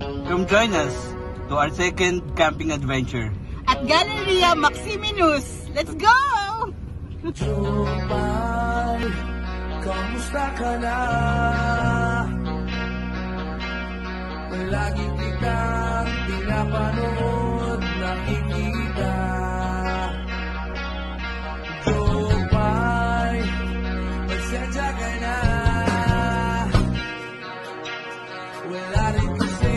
Come join us to our second camping adventure. At Galleria Maximinus. Let's go! Jopay, kamusta ka na? Palagi kitang pinapanood, nakikita. Jopay, pasensya ka na. Wala rin kasi